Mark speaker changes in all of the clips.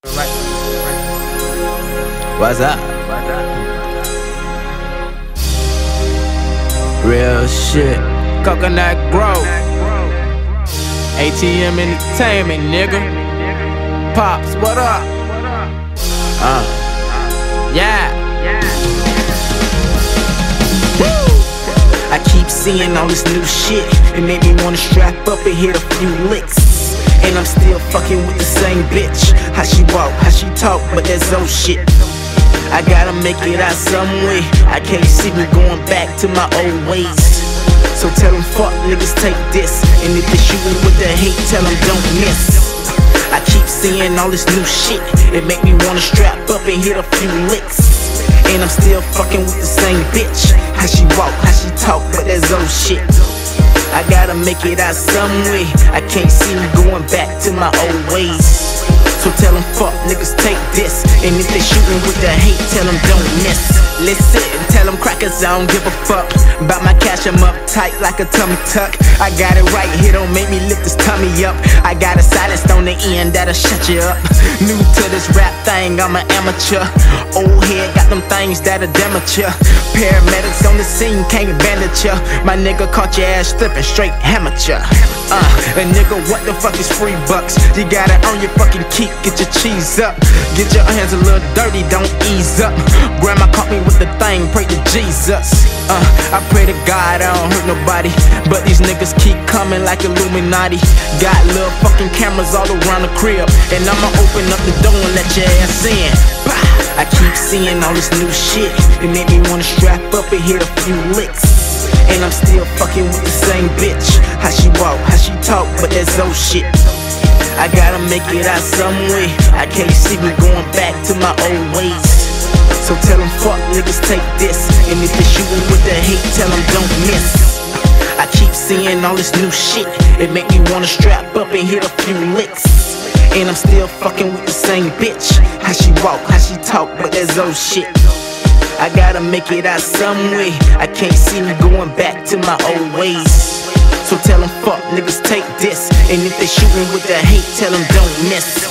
Speaker 1: What's up? Real shit. Coconut Grove. ATM Entertainment, nigga. Pops, what up? Yeah. I keep seeing all this new shit. It made me wanna strap up and hit a few licks. And I'm still fucking with the same bitch. How she walk, how she talk, but that's old shit. I gotta make it out some way. I can't see me going back to my old ways. So tell them fuck niggas take this. And if they shootin' with the hate, tell them don't miss. I keep seeing all this new shit. It make me wanna strap up and hit a few licks. And I'm still fucking with the same bitch. How she walk, how she talk, but that's old shit. I gotta make it out some way. I can't see me going back to my old ways. So tell them fuck niggas take this. And if they shootin' with the hate, tell them don't miss. Listen, tell them crackers I don't give a fuck about my cash, I'm up tight like a tummy tuck. I got it right here, don't make me lift this tummy up. I got a silence on the end that'll shut you up. New to this rap thing, I'm an amateur. Old head got them things that'll damage ya. Paramedics on the scene can't bandage ya. My nigga caught your ass slipping, straight hammered ya. A nigga, what the fuck is free bucks? You gotta earn your fucking keep, get your cheese up. Get your hands a little dirty, don't ease up. Grandma caught me with the thing, pray to Jesus. I pray to God I don't hurt nobody, but these niggas keep coming like Illuminati. Got little fucking cameras all around the crib, and I'ma open up the door and let your ass in. I keep seeing all this new shit. It made me wanna strap up and hit a few licks. And I'm still fucking with the same bitch. How she walk, how she talk, but that's old shit. I gotta make it out some way. I can't see me going back to my old ways. So tell them fuck niggas take this. And if they shootin' with the hate, tell them don't miss. I keep seeing all this new shit. It make me wanna strap up and hit a few licks. And I'm still fucking with the same bitch. How she walk, how she talk, but that's old shit. I gotta make it out some way. I can't see me going back to my old ways. So tell them fuck niggas take this. And if they shootin' with the hate, tell them don't miss.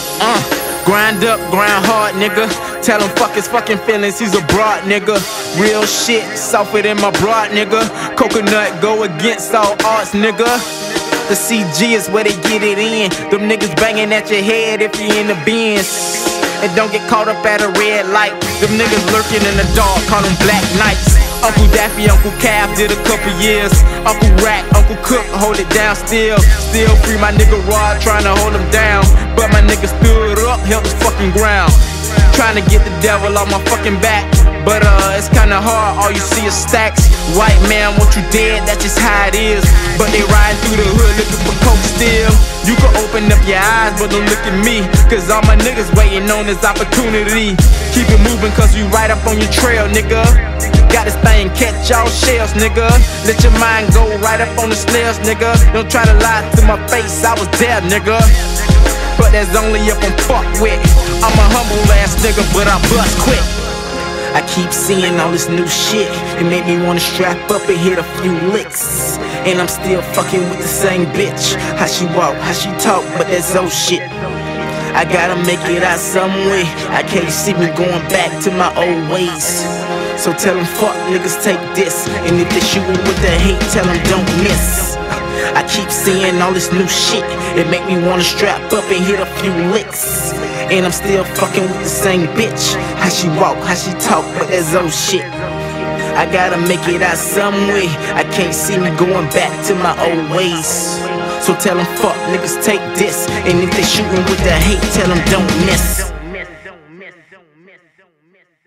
Speaker 1: Grind up, grind hard, nigga. Tell him fuck his fucking feelings, he's a broad nigga. Real shit, softer than my broad nigga. Coconut go against all odds, nigga. The CG is where they get it in. Them niggas banging at your head if you in the Benz. And don't get caught up at a red light. Them niggas lurking in the dark, call them Black Knights. Uncle Daffy, Uncle Calf did a couple years. Uncle Rack, Uncle Cook, hold it down still. Still free my nigga Rod, trying to hold him down. But my nigga stood up, held his fucking ground. Trying to get the devil off my fucking back. But it's kinda hard, all you see is stacks. White man want you dead, that's just how it is. But they riding through the hood looking for coke still. You can open up your eyes, but don't look at me. Cause all my niggas waiting on this opportunity. Keep it moving cause we right up on your trail, nigga. Got this thing, catch all shells, nigga. Let your mind go right up on the snails, nigga. Don't try to lie to my face, I was there, nigga. But that's only if I'm fucked with. I'm a humble ass nigga, but I bust quick. I keep seeing all this new shit. It made me wanna strap up and hit a few licks. And I'm still fucking with the same bitch. How she walk, how she talk, but that's old shit. I gotta make it out some way. I can't see me going back to my old ways. So tell them fuck niggas take this. And if they shootin' with the hate, tell them don't miss. I keep seeing all this new shit. It make me wanna strap up and hit a few licks. And I'm still fucking with the same bitch. How she walk, how she talk, but that's old shit. I gotta make it out some way. I can't see me going back to my old ways. So tell them fuck niggas take this. And if they shootin' with the hate, tell them don't miss.